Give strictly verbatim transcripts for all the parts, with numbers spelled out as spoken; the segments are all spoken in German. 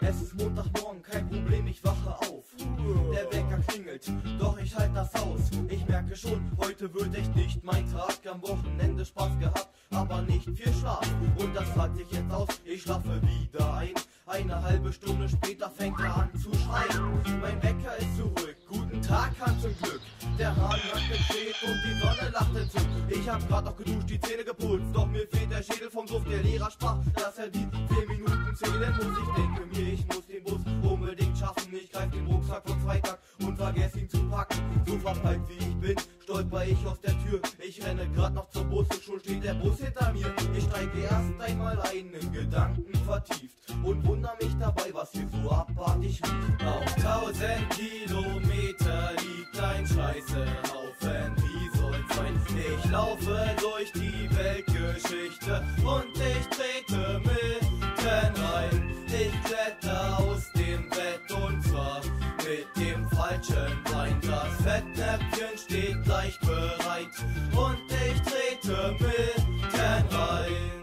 Es ist Montagmorgen, kein Problem, ich wache auf. Der Wecker klingelt, doch ich halt das aus. Ich merke schon, heute wird echt nicht mein Tag. Am Wochenende Spaß gehabt, aber nicht viel Schlaf. Und das fragt sich jetzt aus, ich schlafe wieder ein. Eine halbe Stunde später fängt er an zu schreien. Mein Wecker ist zurück, guten Tag, Hans zum Glück. Der Hahn hat gedreht und die Sonne lacht entzückt. Ich hab grad noch geduscht, die Zähne geputzt, doch mir fehlt der Schädel vom Duft. Der Lehrer sprach, dass er die zehn Minuten zählen muss. Ich denke mir, ich muss den Bus unbedingt schaffen. Ich greif den Rucksack von Freitag und vergess ihn zu packen. So verpeilt wie ich bin, stolper ich aus der Tür. Ich renne grad noch zur Busse, schon steht der Bus hinter mir. Ich steige erst einmal ein, in Gedanken vertieft und wundere mich dabei, was hier so abartig riecht. Auf tausend Kilometer liegt ein Scheißehaufen, wie soll's sein? Ich laufe durch die Weltgeschichte und ich trete mitten rein. Ich kletter aus dem Bett und zwar mit dem falschen Bein. Das Fettnäpfchen steht gleich bereit und ich trete mitten rein.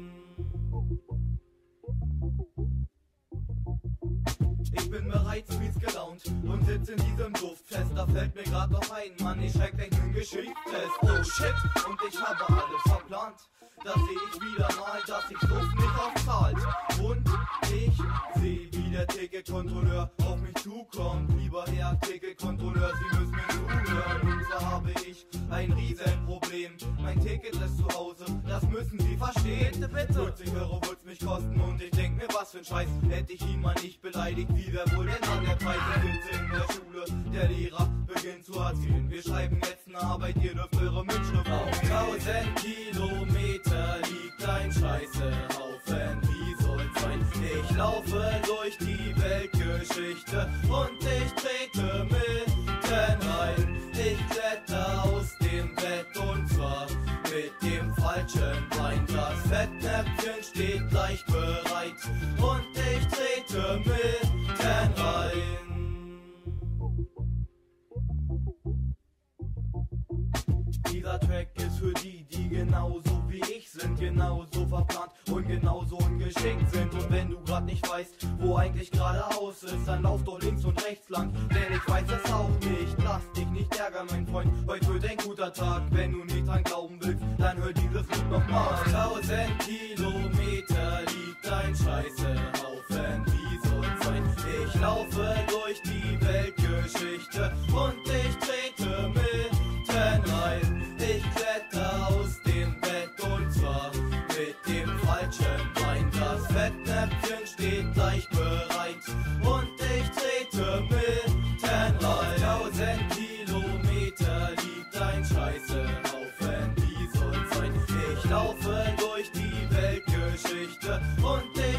Ich bin bereits mies gelaunt und sitz in diesem Duftfest. Da fällt mir grad noch ein, Mann, ich schreck gleich nen Geschichtstest. Oh shit, und ich habe alles verplant. Da seh ich wieder mal, dass ich Duft nicht auszahlt. Und ich seh, wie der Ticketkontrolleur auf mich zukommt. Lieber Herr Ticketkontrolleur, Sie müssen mir zuhören. Und so habe ich ein Riesenproblem. Mein Ticket ist zu Hause, das müssen Sie verstehen. Bitte, bitte. fünfzig Euro wird's mich kosten und ich denk mir, was für ein Scheiß. Hätte ich ihn mal nicht beleidigt, wie wär wohl denn an der Preis? Ich sitze in der Schule, der Lehrer beginnt zu erzählen. Wir schreiben jetzt eine Arbeit, ihr dürft eure Mitschrift auf. Tausend Kilometer liegt ein Scheißehaufen, wie soll's sein? Ich laufe durch die Weltgeschichte und ich trete mitten rein. Ich kletter aus dem Bett und zwar mit dem falschen Bein. Das Fettnäpfchen steht gleich bereit und ich trete mitten rein. Dieser Track ist für die, die genauso wie ich sind, genauso verplant und genauso ungeschickt sind. Und wenn du grad nicht weißt, wo eigentlich geradeaus ist, dann lauf doch links und rechts lang, denn ich weiß es auch nicht. Lass dich nicht ärgern, mein Freund, heute wird ein guter Tag. Wenn du nicht dran glauben willst, dann hör dieses Lied nochmal. Tausend Kilometer liegt ein Scheißehaufen, wie soll's sein? Ich laufe durch die Weltgeschichte und ich trete mitten rein. Ich kletter aus dem Bett und zwar mit dem falschen Bein. Das Fettnäpfchen steht gleich bereit und ich trete mitten rein. Tausend Kilometer liegt ein Scheißehaufen, wie soll's sein? Ich laufe durch die Weltgeschichte und ich